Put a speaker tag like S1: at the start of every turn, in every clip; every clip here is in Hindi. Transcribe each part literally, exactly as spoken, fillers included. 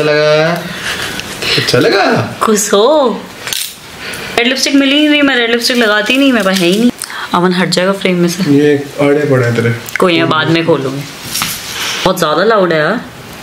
S1: कैसा लगा? अच्छा लगा?
S2: खुश हो? रेड लिपस्टिक मिली ही नहीं, मैं रेड लिपस्टिक लगाती नहीं, मेरे पास है ही नहीं। अमन हट जाएगा फ्रेम में से।
S1: ये आड़े पड़े हैं तेरे।
S2: कोई है, बाद में खोलूंगी। बहुत ज़्यादा लाउड है यार।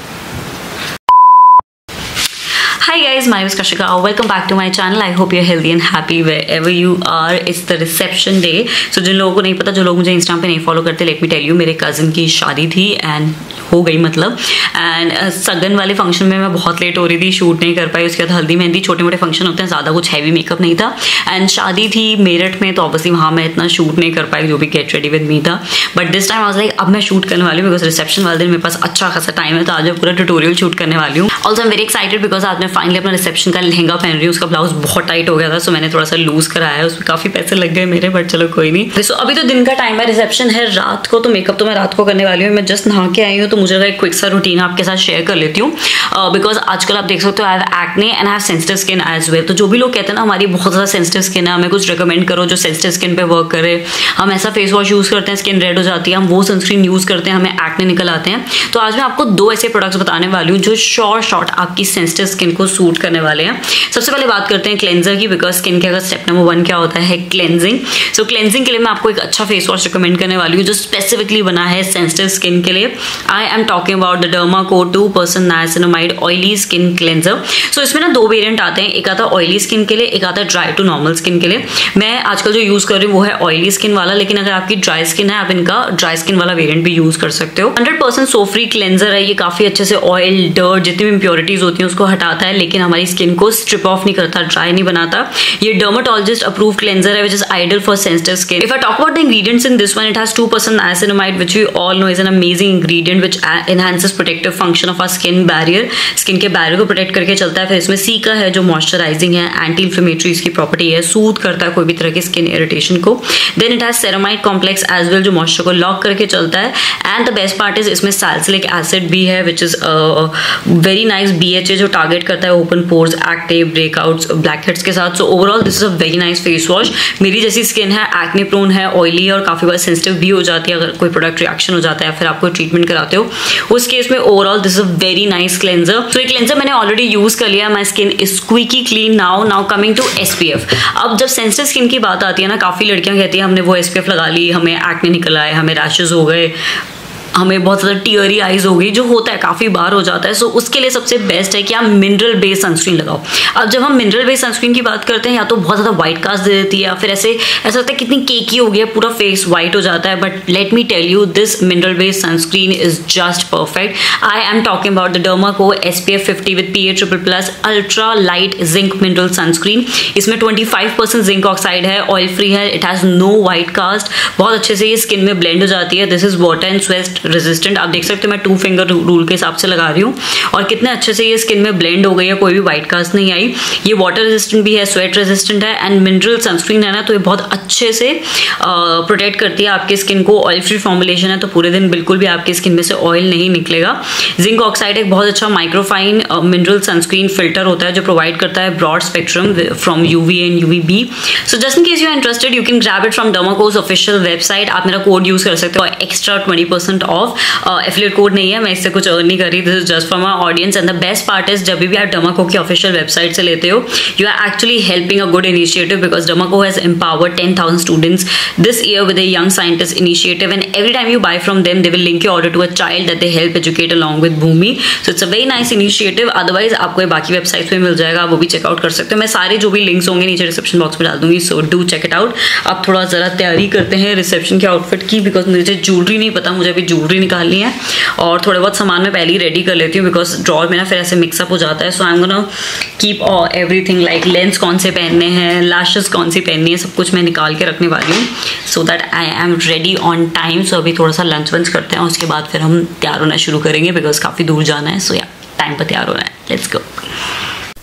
S2: Hi guys, my name is Kashika. Welcome back to my channel. I hope you're healthy and happy wherever you are. It's the reception day. So जिन लोगों को नहीं पता, जो लोग मुझे इंस्टाग्राम पे नहीं फॉलो करते, let me tell you, मेरे कज़न की शादी थी एंड हो गई मतलब एंड uh, सगन वाले फंक्शन में मैं बहुत लेट हो रही थी, शूट नहीं कर पाई। उसके बाद हल्दी मेहंदी, छोटे मोटे फंक्शन होते हैं, ज़्यादा कुछ हैवी मेकअप नहीं था। एंड शादी थी मेरठ में, तो ऑब्वियसली वहाँ मैं इतना शूट नहीं कर पाई, जो भी गेट रेडी विद मी था। But this time I was like अब मैं शूट करने वाली हूँ, बिकॉज रिसेप्शन वाले दिन मेरे पास अच्छा खासा टाइम है, तो आज मैं पूरा ट्यूटोरियल शूट करने वाली हूँ। Also I am very excited because आज मैं फाइनली अपना रिसेप्शन का लहंगा पहन रही हूँ। उसका ब्लाउज बहुत टाइट हो गया था, सो मैंने थोड़ा सा लूज कराया है। उसमें काफी पैसे लग गए मेरे, बट चलो कोई नहीं। सो अभी तो दिन का टाइम है, रिसेप्शन है रात को, तो मेकअप तो मैं रात को करने वाली हूँ। मैं जस्ट नहा के आई हूँ, तो मुझे एक क्विक सा रूटीन आपके साथ शेयर कर लेती हूँ, बिकॉज uh, आजकल आप देख सकते हो I have acne and I have sensitive skin as well. तो जो भी लोग कहते हैं ना हमारी बहुत ज्यादा सेंसिटिव स्किन है, हमें कुछ रिकमेंड करो जो सेंसिटिव स्किन पे वर्क करे। हम ऐसा फेस वॉश यूज करते हैं, स्किन रेड हो जाती है, हम वो सनस्क्रीन यूज करते हैं, हमें एक्ने निकल आते हैं। तो आज मैं आपको दो ऐसे प्रोडक्ट्स बताने वाली हूँ जो शॉर्ट शॉर्ट आपकी सेंसिटिव स्किन को सूट करने वाले हैं। सबसे पहले बात करते हैं क्लेंजर की, बिकॉज स्किन के अगर स्टेप नंबर वन क्या होता है, क्लेंजिंग। सो क्लेंजिंग के लिए मैं आपको एक अच्छा फेस वॉश रिकमेंड करने वाली हूँ जो स्पेसिफिकली बना है सेंसिटिव स्किन के लिए। I am talking about the Derma Co two percent niacinamide oily skin cleanser. So इसमें ना दो वेरिएंट आते हैं, एक आता है ऑयली स्किन के लिए, एक आता है ड्राई टू नॉर्मल स्किन के लिए। मैं आजकल जो यूज कर रही हूँ वो है ऑयली स्किन वाला, लेकिन अगर आपकी ड्राई स्किन है आप इनका ड्राई स्किन वाला वेरिएंट भी यूज कर सकते हो। Hundred percent soap free cleanser है ये, काफी अच्छे से ऑयल, डर्ट, जितनी भी इंप्योरिटीज होती हैं उसको हटाता है, लेकिन हमारी स्किन को स्ट्रिप ऑफ नहीं करता, ड्राई नहीं बनाता। ये डर्माटोलॉजिस्ट अप्रूव क्लेंजर है, which is ideal for sensitive skin. If I talk about the ingredients in this one, it has two percent niacinamide, which we all know is an amazing ingredient which enhances protective function of our skin barrier. Skin के barrier को protect करके चलता है। फिर इसमें सी का है जो moisturizing है, anti-inflammatory इसकी property है, soothe करता है कोई भी तरह की skin irritation को। Then it has ceramide complex as well जो moisture को lock करके चलता है। And the best part is इसमें salicylic acid भी है, which is uh, very nice B H A जो target करता है open pores, acne, breakouts, blackheads के साथ। So overall this is a very nice face wash. मेरी जैसी स्किन है, एक्ने प्रोन है, ऑयली है और काफी बार सेंसिटिव भी हो जाती है अगर कोई प्रोडक्ट रिएक्शन हो जाता है, फिर आप कोई ट्रीटमेंट कराते हो, उस केस में overall this is a very nice cleanser. So ये क्लेंजर मैंने ऑलरेडी यूज कर लिया, my skin is squeaky clean now. Now coming to S P F. अब जब सेंसिटिव स्किन की बात आती है ना, काफी लड़कियां कहती है हमने वो एस पी एफ लगा ली, हमें एक्ने निकल आए, हमें रैशेज हो गए, हमें बहुत ज़्यादा टीयरी आइज हो गई, जो होता है काफ़ी बार हो जाता है। सो so, उसके लिए सबसे बेस्ट है कि आप मिनरल बेस्ड सनस्क्रीन लगाओ। अब जब हम मिनरल बेस्ड सनस्क्रीन की बात करते हैं, या तो बहुत ज़्यादा व्हाइट कास्ट दे देती है, या फिर ऐसे ऐसा होता है कितनी केकी हो गया, पूरा फेस व्हाइट हो जाता है। But let me tell you, this mineral based sunscreen is just perfect. I am talking about the Derma Co S P F fifty with P A triple plus ultra light zinc mineral sunscreen. इसमें twenty five percent zinc oxide है, ऑयल फ्री है, it has no white cast, बहुत अच्छे से ये स्किन में ब्लेंड हो जाती है। This is water and sweat resistant. आप देख सकते हो मैं टू फिंगर रूल के हिसाब से लगा रही हूँ और कितने अच्छे से ये स्किन में ब्लेंड हो गई है, कोई भी व्हाइट कास्ट नहीं आई। ये वाटर रेजिस्टेंट भी है, स्वेट रेजिस्टेंट है एंड मिनरल सनस्क्रीन है ना, तो ये बहुत अच्छे से प्रोटेक्ट करती है आपकी स्किन को। ऑयल फ्री फॉर्मुलेशन है, तो पूरे दिन बिल्कुल भी आपकी स्किन में से ऑयल नहीं निकलेगा। जिंक ऑक्साइड एक बहुत अच्छा माइक्रोफाइन मिनरल सनस्क्रीन फिल्टर होता है जो प्रोवाइड करता है broad spectrum from UV and UV B. So just in case you are interested, you can grab it from Derma Co's official website. आप मेरा कोड यूज कर सकते हो, extra twenty percent off. Affiliate code नहीं है, मैं इससे कुछ अर्न नहीं कर रही, this is just for my audience. And the best part is जब भी आप डर्माको की ऑफिशियल वेबसाइट से लेते हो, you are actually helping a good initiative, because Derma Co has empowered ten thousand students this year with a young scientist initiative, and every time you buy from them they will link your order to a child that they help educate along with Bhumi. So it's a very nice initiative. Otherwise आपको बाकी वेबसाइट्स पे मिल जाएगा, आप वो भी चेकआउट कर सकते हो। मैं सारे जो भी लिंक्स होंगे नीचे डिस्क्रिप्शन बॉक्स में डाल दूंगी, so do check it out. अब थोड़ा जरा तैयारी करते हैं रिसेप्शन के आउटफिट की, बिकॉज मुझे ज्वेलरी नहीं पता, मुझे अभी ज्वेलरी निकालनी है और थोड़े बहुत सामान मैं पहले ही रेडी कर लेती हूँ, बिकॉज ड्रॉर में ना फिर ऐसे मिक्सअप हो जाता है। So I am gonna keep everything, like lens कौन से पहनने हैं, लैशेस कौन सी पहननी है, सब कुछ मैं निकाल के रखने वाली हूँ, so that I am ready on time. So अभी थोड़ा सा लंच वंच करते हैं, उसके बाद फिर हम तैयार होना शुरू करेंगे, बिकॉज काफ़ी दूर जाना है। सो या टाइम पर तैयार होना है, let's go.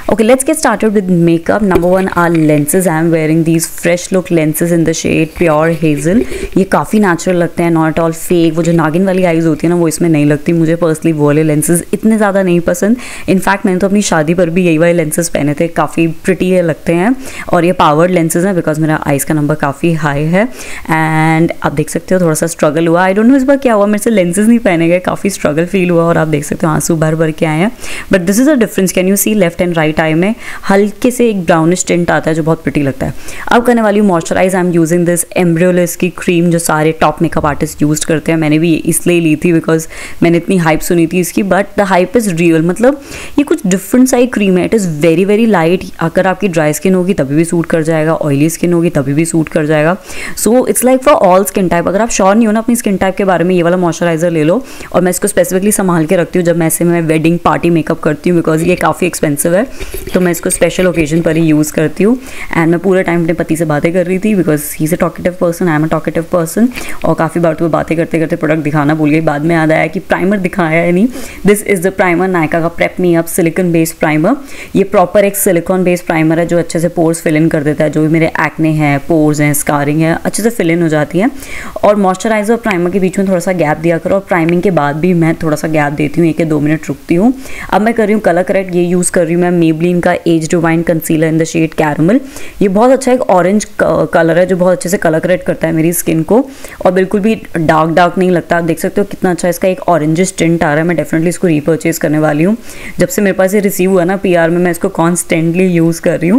S2: Okay, let's get started with makeup. Number one are lenses. I am wearing these fresh look lenses in the shade Pure Hazel. ये काफ़ी नेचुरल लगते हैं, नॉट ऑल फेक. वो जो नागिन वाली आईज होती है ना, वो इसमें नहीं लगती. मुझे पर्सनली वो वाले लेंसेज इतने ज़्यादा नहीं पसंद. इनफैक्ट मैंने तो अपनी शादी पर भी यही वाले लेंसेज पहने थे. काफ़ी प्रिटी लगते हैं और ये पावर्ड लेंसेज हैं बिकॉज मेरा आइज़ का नंबर काफ़ी हाई है. एंड आप देख सकते हो थोड़ा सा स्ट्रगल हुआ. आई डोंट नो इस बार क्या हुआ, मेरे से लेंसेज नहीं पहने गए. काफ़ी स्ट्रगल फील हुआ और आप देख सकते हो आंसू भर भर के आए हैं. But this is a difference. Can you see left and right eye में हल्के से एक ब्राउनिश टिंट आता है जो बहुत प्रिटी लगता है. अब करने वाली हूँ moisturise. I am using this Embryolisse की क्रीम जो सारे टॉप मेकअप आर्टिस्ट यूज करते हैं. मैंने भी इसलिए ली थी बिकॉज मैंने इतनी हाइप सुनी थी इसकी. But the hype is real. मतलब ये कुछ डिफरेंट सा क्रीम है. It is very very light. अगर आपकी ड्राई स्किन होगी तभी भी सूट कर जाएगा, ऑयली स्किन होगी तभी भी सूट कर जाएगा. So it's like for all skin type. अगर आप श्योर नहीं हो ना अपनी स्किन टाइप के बारे में, ये वाला मॉइस्चराइजर ले लो. और मैं इसको स्पेसिफिकली संभाल के रखती हूँ जब मैं ऐसे मैं वेडिंग पार्टी मेकअप करती हूँ बिकॉज ये काफ़ी एक्सपेंसिव है. तो मैं इसको स्पेशल ओकेजन पर ही यूज़ करती हूँ. एंड मैं पूरे टाइम अपने पति से बातें कर रही थी because he is a talkative person, I am a talkative person. और काफ़ी बार तो बातें करते करते प्रोडक्ट दिखाना भूल गई. बाद में याद आया कि प्राइमर दिखाया है नहीं. This is the primer Nykaa का prep me up silicone based primer. ये प्रॉपर एक सिलिकॉन बेस्ड प्राइमर है जो अच्छे से पोर्स फिल इन कर देता है. जो भी मेरे एक्ने हैं, पोर्स हैं, स्कारिंग है, अच्छे से फिल इन हो जाती है. और मॉइस्चराइजर और प्राइमर के बीच में थोड़ा सा गैप दिया करो. और प्राइमिंग के बाद भी मैं थोड़ा सा गैप देती हूँ, एक या दो मिनट रुकती हूँ. अब मैं कर रही हूँ कलर करेक्ट. ये यूज़ कर रही हूँ मैं मेबलिन का age divine concealer in the shade caramel. ये बहुत अच्छा एक ऑरेंज कलर है जो बहुत अच्छे से कलर करेक्ट करता है मेरी स्किन को और बिल्कुल भी डार्क डार्क नहीं लगता. आप देख सकते हो कितना अच्छा इसका एक ऑरेंजिश टिंट आ रहा है. मैं डेफिनेटली इसको रीपर्चेज करने वाली हूँ. जब से मेरे पास ये रिसीव हुआ ना पीआर में, मैं इसको कॉन्स्टेंटली यूज़ कर रही हूँ.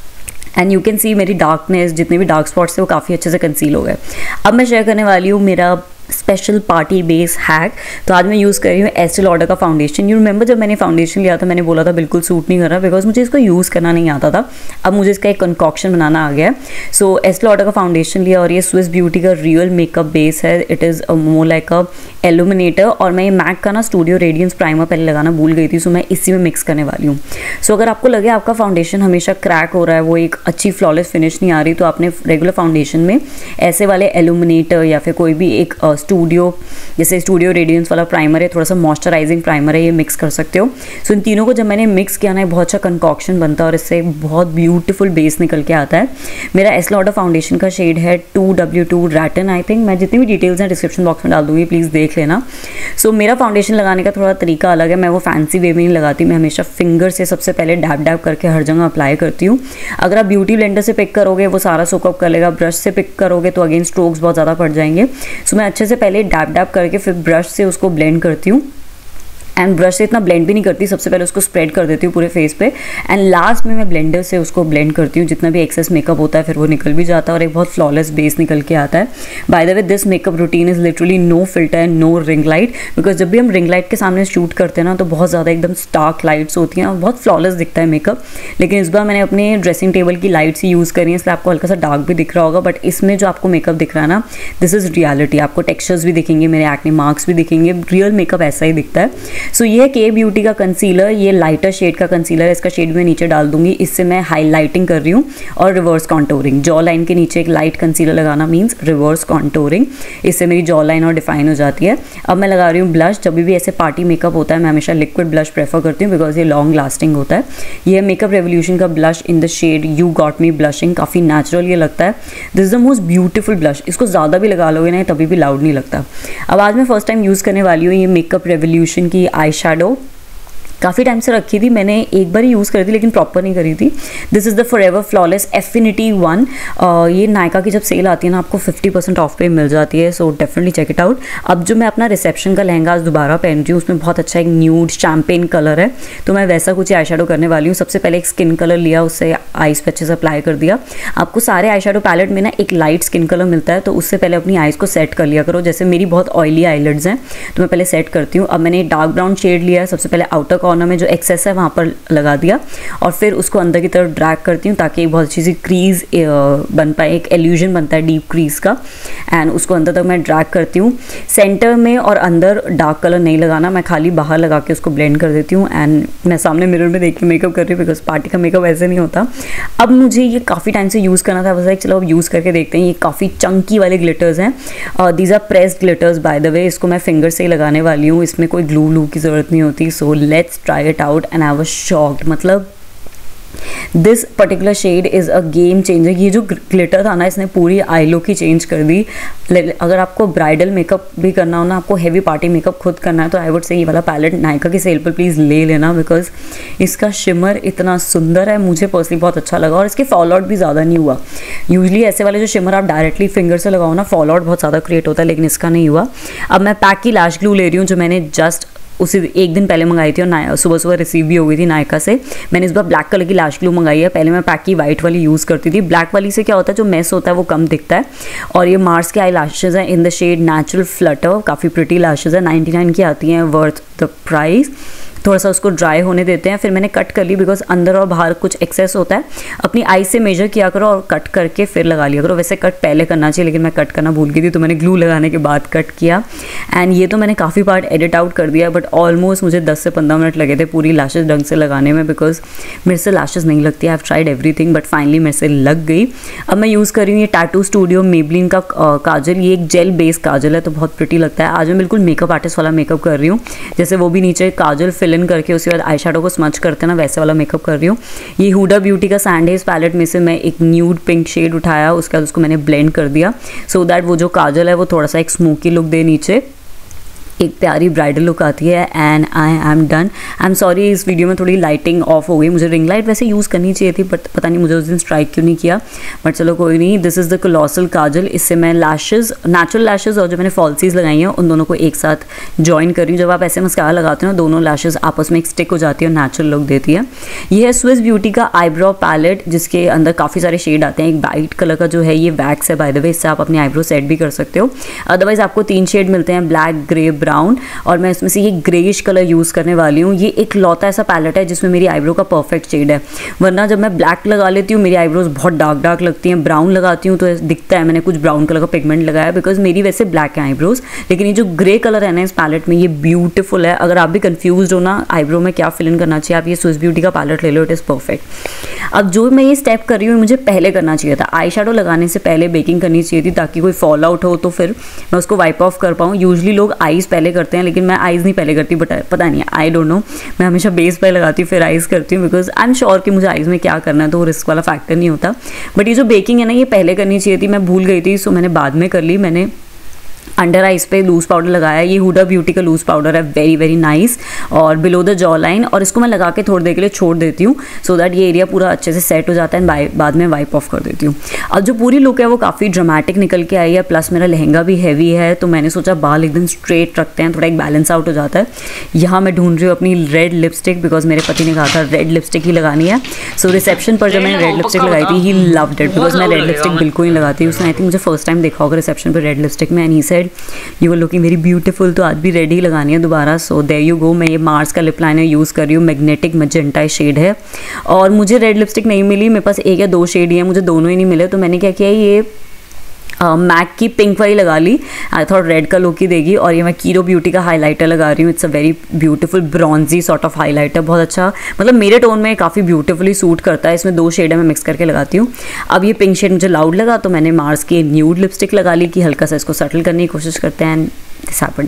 S2: एंड यू कैन सी मेरी डार्कनेस, जितने भी डार्क स्पॉट्स थे वो काफ़ी अच्छे से कंसील हो गए. अब मैं शेयर करने वाली हूँ मेरा स्पेशल पार्टी बेस हैक. तो आज मैं यूज़ कर रही हूँ एस्टे लॉडर का फाउंडेशन. यू रिमेंबर जब मैंने फाउंडेशन लिया था मैंने बोला था बिल्कुल सूट नहीं कर रहा बिकॉज मुझे इसको यूज़ करना नहीं आता था. अब मुझे इसका एक कंकॉक्शन बनाना आ गया है. सो एस्टे लॉडर का फाउंडेशन लिया और ये स्विस ब्यूटी का रियल मेकअप बेस है. It is more like a illuminator. और मैं ये मैक का ना स्टूडियो रेडियंस प्राइमर पहले लगाना भूल गई थी. सो मैं इसी में मिक्स करने वाली हूँ. सो अगर आपको लगे आपका फाउंडेशन हमेशा क्रैक हो रहा है, वो एक अच्छी फ्लॉलेस फिनिश नहीं आ रही, तो आपने रेगुलर फाउंडेशन में ऐसे वाले एल्यूमिनेटर या फिर कोई भी एक स्टूडियो जैसे स्टूडियो रेडियंस वाला प्राइमर है, थोड़ा सा मॉइस्चराइजिंग प्राइमर है, ये मिक्स कर सकते हो. सो so, इन तीनों को जब मैंने मिक्स किया ना बहुत अच्छा कंकॉक्शन बनता है और इससे बहुत ब्यूटीफुल बेस निकल के आता है. मेरा एस्टे लॉडर फाउंडेशन का शेड है two W two rattan. I think मैं जितनी भी डिटेल्स हैं डिस्क्रिप्शन बॉक्स में डाल दूंगी, प्लीज़ देख लेना. सो so, मेरा फाउंडेशन लगाने का थोड़ा तरीका अलग है. मैं वो फैंसी वे में नहीं लगाती. मैं हमेशा फिंगर से सबसे पहले डैब डैब करके हर जगह अप्लाई करती हूँ. अगर आप ब्यूटी ब्लेंडर से पिक करोगे वो सारा सोकअप कर लेगा. ब्रश से पिक करोगे तो अगेन स्ट्रोक्स बहुत ज़्यादा पड़ जाएंगे. सो so, मैं अच्छे से पहले डैब डैब करके फिर ब्रश से उसको ब्लेंड करती हूँ. एंड ब्रश से इतना ब्लेंड भी नहीं करती. सबसे पहले उसको स्प्रेड कर देती हूँ पूरे फेस पे एंड लास्ट में मैं ब्लेंडर से उसको ब्लेंड करती हूँ. जितना भी एक्सेस मेकअप होता है फिर वो निकल भी जाता है और एक बहुत फ्लॉलेस बेस निकल के आता है. By the way this makeup routine is literally no filter and no ring light because जब भी हम रिंग लाइट के सामने शूट करते हैं ना तो बहुत ज़्यादा एकदम स्टार्क लाइट्स होती हैं और बहुत फ्लॉलेस दिखता है मेकअप. लेकिन इस बार मैंने अपने ड्रेसिंग टेबल की लाइट्स ही यूज़ करी है इसलिए आपको हल्का सा डार्क भी दिख रहा होगा. बट इसमें जो आपको मेकअप दिख रहा है ना, दिस इज़ रियलिटी. आपको टेक्स्चर्स भी दिखेंगे, मेरे एक्ने मार्क्स भी दिखेंगे. रियल मेकअप ऐसा ही दिखता है. सो ये के ब्यूटी का कंसीलर, ये लाइटर शेड का कंसीलर है. इसका शेड मैं नीचे डाल दूंगी. इससे मैं हाईलाइटिंग कर रही हूँ और रिवर्स कॉन्टोरिंग. जॉ लाइन के नीचे एक लाइट कंसीलर लगाना मींस रिवर्स कॉन्टोरिंग. इससे मेरी जॉ लाइन और डिफाइन हो जाती है. अब मैं लगा रही हूँ ब्लश. जब भी ऐसे पार्टी मेकअप होता है मैं हमेशा लिक्विड ब्लश प्रेफर करती हूँ बिकॉज ये लॉन्ग लास्टिंग होता है. ये मेकअप रेवोल्यूशन का blush in the shade you got me blushing. काफ़ी नेचुरल ये लगता है. This is the most beautiful blush. इसको ज़्यादा भी लगा लोगे ना तभी भी लाउड नहीं लगता. अब आज मैं फर्स्ट टाइम यूज़ करने वाली हूँ ये मेकअप रेवोल्यूशन की आई शैडो. काफ़ी टाइम से रखी थी मैंने, एक बार ही यूज़ करी थी लेकिन प्रॉपर नहीं करी थी. This is the forever flawless affinity one. ये नायका की जब सेल आती है ना आपको फिफ्टी परसेंट ऑफ पे मिल जाती है. So definitely check it out. अब जो मैं अपना रिसेप्शन का लहंगा आज दोबारा पहन रही हूँ उसमें बहुत अच्छा एक न्यूड शैम्पेन कलर है तो मैं वैसा कुछ आई शैडो करने वाली हूँ. सबसे पहले एक स्किन कलर लिया, उससे आइज़ पे अच्छे से अप्लाई कर दिया. आपको सारे आई शैडो पैलेट में ना एक लाइट स्किन कलर मिलता है तो उससे पहले अपनी आइज़ को सेट कर लिया करो. जैसे मेरी बहुत ऑयली आईलिड्स हैं तो मैं पहले सेट करती हूँ. अब मैंने डार्क ब्राउन शेड लिया है. सबसे पहले आउटर कॉर्नर में जो एक्सेस है वहाँ पर लगा दिया और फिर उसको अंदर की तरफ ड्रैग करती हूँ ताकि एक बहुत अच्छी सी क्रीज बन पाए. एक एल्यूजन बनता है डीप क्रीज का एंड उसको अंदर तक मैं ड्रैग करती हूँ. सेंटर में और अंदर डार्क कलर नहीं लगाना, मैं खाली बाहर लगा के उसको ब्लेंड कर देती हूँ. एंड मैं सामने मिरर में देख के मेकअप कर रही हूँ बिकॉज पार्टी का मेकअप ऐसे नहीं होता. अब मुझे ये काफ़ी टाइम से यूज़ करना था, बस लाइक चलो अब यूज़ करके देखते हैं. ये काफ़ी चंकी वाले ग्लिटर्स हैं. These are pressed glitters by the way. इसको मैं फिंगर से ही लगाने वाली हूँ. इसमें कोई ग्लू व्लू की ज़रूरत नहीं होती. So let's try it out and I was shocked. मतलब this particular shade is a game changer. ये जो ग्लिटर था ना, इसने पूरी आई लुक ही चेंज कर दी। अगर आपको ब्राइडल मेकअप भी करना हो ना, आपको हैवी पार्टी मेकअप खुद करना है, तो आई वुड से ये वाला पैलेट नायका की सेल पर प्लीज़ ले लेना, बिकॉज इसका शिमर इतना सुंदर है, मुझे पर्सनली बहुत अच्छा लगा और इसके फॉल आउट भी ज़्यादा नहीं हुआ। यूजली ऐसे वाले जो शिमर आप डायरेक्टली फिंगर से लगाओ ना, फॉल आउट बहुत ज़्यादा क्रिएट होता है, लेकिन इसका नहीं हुआ। अब मैं पैक की लैश ग्लू ले रही हूँ, जो मैंने जस्ट उसी एक दिन पहले मंगाई थी और सुबह सुबह रिसीव भी हो गई थी नायका से। मैंने इस बार ब्लैक कलर की लैश ग्लू मंगाई है। पहले मैं पैक की वाइट वाली यूज़ करती थी। ब्लैक वाली से क्या होता है, जो मेस होता है वो कम दिखता है। और ये मार्स के आई लैशेज़ हैं in the shade natural flutter, काफ़ी प्रिटी लैशेज़ है, नाइन्टी नाइन की आती हैं, वर्थ द प्राइस। थोड़ा सा उसको ड्राई होने देते हैं, फिर मैंने कट कर ली, बिकॉज अंदर और बाहर कुछ एक्सेस होता है। अपनी आई से मेजर किया करो और कट करके फिर लगा लिया करो। वैसे कट पहले करना चाहिए, लेकिन मैं कट करना भूल गई थी, तो मैंने ग्लू लगाने के बाद कट किया। एंड ये तो मैंने काफ़ी पार्ट एडिट आउट कर दिया, बट ऑलमोस्ट मुझे दस से पंद्रह मिनट लगे थे पूरी लैशेज ढंग से लगाने में, बिकॉज मेरे से लैशेज नहीं लगती। I have tried everything, but finally मेरे से लग गई। अब मैं यूज़ कर रही हूँ ये टैटू स्टूडियो मेबलिन का काजल। ये एक जेल बेस्ड काजल है, तो बहुत प्रिटी लगता है। आज मैं बिल्कुल मेकअप आर्टिस्ट वाला मेकअप कर रही हूँ, जैसे वो भी नीचे काजल फिल इन करके उसके बाद आई शैडो को स्मच करते हैं ना, वैसे वाला मेकअप कर रही हूँ। ये हुडा ब्यूटी का सैंडहेज पैलेट में से मैं एक न्यूड पिंक शेड उठाया, उसके बाद उसको मैंने ब्लेंड कर दिया, सो दैट वो जो काजल है वो थोड़ा सा एक स्मोकी लुक दे नीचे, एक प्यारी ब्राइडल लुक आती है। And I am done. I am sorry, इस वीडियो में थोड़ी लाइटिंग ऑफ हो गई। मुझे रिंग लाइट वैसे यूज़ करनी चाहिए थी, बट पता नहीं मुझे उस दिन स्ट्राइक क्यों नहीं किया, बट चलो कोई नहीं। This is the colossal kajal. इससे मैं लैशेज़, नेचुरल लैशेज़ और जो मैंने फॉल्सीज लगाई हैं उन दोनों को एक साथ जॉइन कर रही हूँ। जब आप ऐसे मस्कारा लगाते हो ना, दोनों लैशेज़ आपस में एक स्टिक हो जाती है और नेचुरल लुक देती है। ये है स्विस ब्यूटी का आईब्रो पैलेट, जिसके अंदर काफ़ी सारे शेड आते हैं। एक वाइट कलर का जो है ये वैक्स है बाय द वे, इससे आप अपनी आईब्रो सेट भी कर सकते हो। अदरवाइज आपको तीन शेड मिलते हैं, ब्लैक, ग्रे, ब्राउन, और मैं इसमें से ये ग्रेइश कलर यूज़ करने वाली हूँ। ये एक लौता ऐसा पैलेट है जिसमें मेरी आईब्रो का परफेक्ट शेड है, वरना जब मैं ब्लैक लगा लेती हूँ मेरी आईब्रोज बहुत डार्क डार्क लगती हैं। ब्राउन लगाती हूँ तो दिखता है मैंने कुछ ब्राउन कलर का पिगमेंट लगाया, बिकॉज मेरी वैसे ब्लैक है आईब्रोज। लेकिन ये जो ग्रे कलर है ना इस पैलेट में, ये ब्यूटीफुल है। अगर आप भी कन्फ्यूज हो ना आईब्रो में क्या फिल इन करना चाहिए, आप ये स्विस ब्यूटी का पैलेट ले लो, इट इज़ परफेक्ट। अब जो मैं ये स्टेप कर रही हूँ मुझे पहले करना चाहिए था। आई शैडो लगाने से पहले बेकिंग करनी चाहिए थी, ताकि कोई फॉल आउट हो तो फिर मैं उसको वाइप ऑफ कर पाऊँ। यूजली लोग आईज पहले करते हैं, लेकिन मैं आईज नहीं पहले करती, बट पता नहीं, आई डोंट नो। मैं हमेशा बेस पहले लगाती हूँ फिर आइज़ करती हूँ, बिकॉज आई एम श्योर कि मुझे आइज़ में क्या करना है, तो वो रिस्क वाला फैक्टर नहीं होता। बट ये जो बेकिंग है ना, ये पहले करनी चाहिए थी, मैं भूल गई थी, सो मैंने बाद में कर ली। मैंने अंडर आइज पे लूज पाउडर लगाया। ये हुडा ब्यूटी का लूज पाउडर है, वेरी वेरी नाइस, और बिलो द जॉ लाइन। और इसको मैं लगा के थोड़ी देर के लिए छोड़ देती हूँ, सो दैट ये एरिया पूरा अच्छे से सेट हो जाता है। बाद में वाइप ऑफ कर देती हूँ। अब जो पूरी लुक है वो काफ़ी ड्रामेटिक निकल के आई है, प्लस मेरा लहंगा भी हैवी है, तो मैंने सोचा बाल एकदम स्ट्रेट रखते हैं, थोड़ा एक बैलेंस आउट हो जाता है। यहाँ मैं ढूंढ रही हूँ अपनी रेड लिपस्टिक, बिकॉज मेरे पति ने कहा था रेड लिपस्टिक ही लगानी है। सो रिसेप्शन पर जब मैंने रेड लिपस्टिक लगाई थी, ही लव्ड इट, बिकॉज मैं रेड लिपस्टिक बिल्कुल नहीं लगाती। उसने आई थिंक मुझे फर्स्ट टाइम देखा होगा रिसेप्शन पर रेड लिपस्टिक में, and he said you were looking very beautiful, तो आज भी रेड ही लगानी है दोबारा। So there you go. मैं ये मार्स का लिप लाइनर यूज़ कर रही हूँ, मैग्नेटिक मैजेंटा शेड है, और मुझे रेड लिपस्टिक नहीं मिली। मेरे पास एक या दो शेड ही है, मुझे दोनों ही नहीं मिले, तो मैंने क्या किया, ये मैक uh, की पिंक वाली लगा ली। आई थॉट रेड का लुक ही देगी। और ये मैं कीरो ब्यूटी का हाइलाइटर लगा रही हूँ। It's a very beautiful bronzy sort of highlighter, बहुत अच्छा, मतलब मेरे टोन में काफ़ी ब्यूटीफुली सूट करता है। इसमें दो शेड है, मैं मिक्स करके लगाती हूँ। अब ये पिंक शेड मुझे लाउड लगा, तो मैंने मार्स की न्यूड लिपस्टिक लगा ली कि हल्का सा इसको सेटल करने की कोशिश करते हैं। And this happened.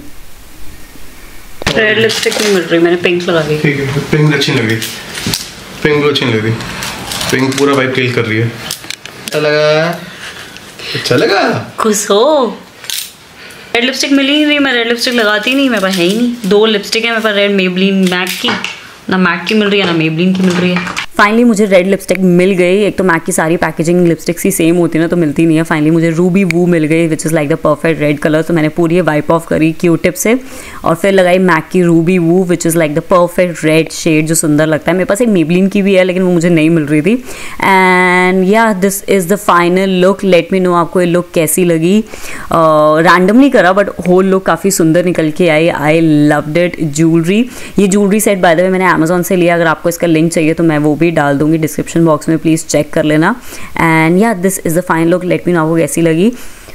S2: Red lipstick नहीं मिल रही, मैंने पिंक लगा ली।
S1: ठीक है, पिंक अच्छी लगी, पिंक अच्छी लग रही, पिंक पूरा वाइब किल कर रही है। अच्छा लगा, अच्छा लगा,
S2: खुश हो। रेड लिपस्टिक मिली ही नहीं, मैं रेड लिपस्टिक लगाती नहीं, मेरे पास है ही नहीं। दो लिपस्टिक है मेरे पास रेड, मेबलिन मैक की, ना मैक की मिल रही है ना मेबलिन की मिल रही है। फाइनली मुझे रेड लिपस्टिक मिल गई। एक तो मैक की सारी पैकेजिंग लिपस्टिक्स ही सेम होती है ना, तो मिलती नहीं है। फाइनली मुझे रूबी वू मिल गई, which is like the perfect red colour. तो मैंने पूरी वाइप ऑफ करी क्यू टिप से, और फिर लगाई मैक की Ruby Woo, which is like the perfect red shade जो सुंदर लगता है। मेरे पास एक मेबलिन की भी है, लेकिन वो मुझे नहीं मिल रही थी। And yeah this is the final look. Let me know आपको ये लुक कैसी लगी। रैंडमली uh, करा, बट होल लुक काफ़ी सुंदर निकल के आई। I loved it. ज्वेलरी, ये jewellery set by the way मैंने अमेजोन से लिया। अगर आपको इसका लिंक चाहिए तो मैं वो भी डाल दूंगी डिस्क्रिप्शन बॉक्स में, प्लीज चेक कर लेना। And yeah this is the final look. Let me know आपको कैसी लगी।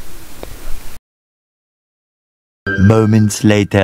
S3: Moments later.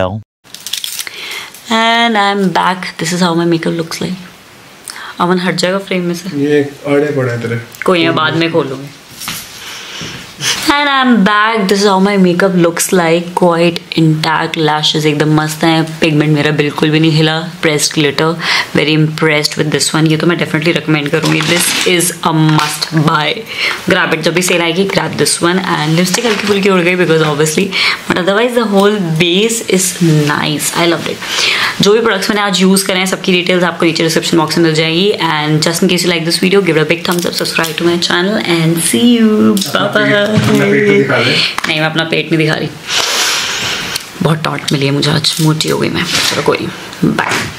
S2: And I'm back. This is how my makeup looks like. अमन हट जाएगा फ्रेम में से।
S1: ये आड़े पड़े तेरे,
S2: कोई है, बाद में खोलूंगी। And I'm back. This is how my makeup looks like. Quite intact. Lashes एकदम मस्त हैं. Pigment मेरा बिल्कुल भी नहीं हिला. Pressed glitter. Very impressed with this one. ये तो मैं definitely recommend करूँगी. This is a must buy. Grab it. जब भी sale आएगी, grab this one. And lipstick हल्की फुल्की उड़ गई because obviously. But otherwise the whole base is nice. I loved it. जो भी products मैंने आज use करे हैं सबकी details आपको नीचे description box में मिल जाएगी. And just in case you like this video, give it a big thumbs up, subscribe to my channel, and see you. Bye bye. नहीं मैं अपना पेट नहीं दिखा रही. बहुत टॉट मिली है मुझे आज. मोटी हो गई मैं. चलो कोई नहीं. बाय.